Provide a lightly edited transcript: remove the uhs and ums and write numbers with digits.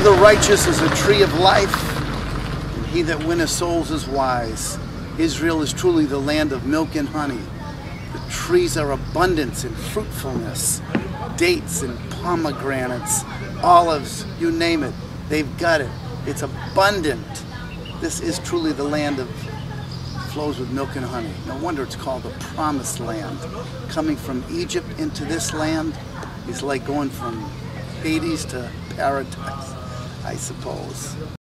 the righteous is a tree of life, and he that winneth souls is wise. Israel is truly the land of milk and honey. The trees are abundance in fruitfulness. Dates and pomegranates, olives, you name it, they've got it. It's abundant. This is truly the land of flows with milk and honey. No wonder it's called the Promised Land. Coming from Egypt into this land is like going from Hades to paradise, I suppose.